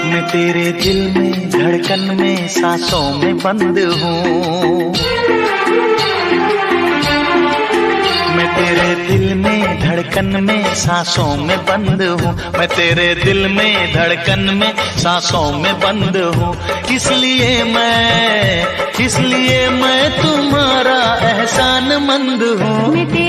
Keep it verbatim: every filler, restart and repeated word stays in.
मैं तेरे दिल में धड़कन में सांसों में बंद हूँ। मैं तेरे दिल में धड़कन में सांसों में बंद हूँ। मैं तेरे दिल में धड़कन में सांसों में बंद हूँ। इसलिए मैं इसलिए मैं तुम्हारा एहसान मंद हूँ।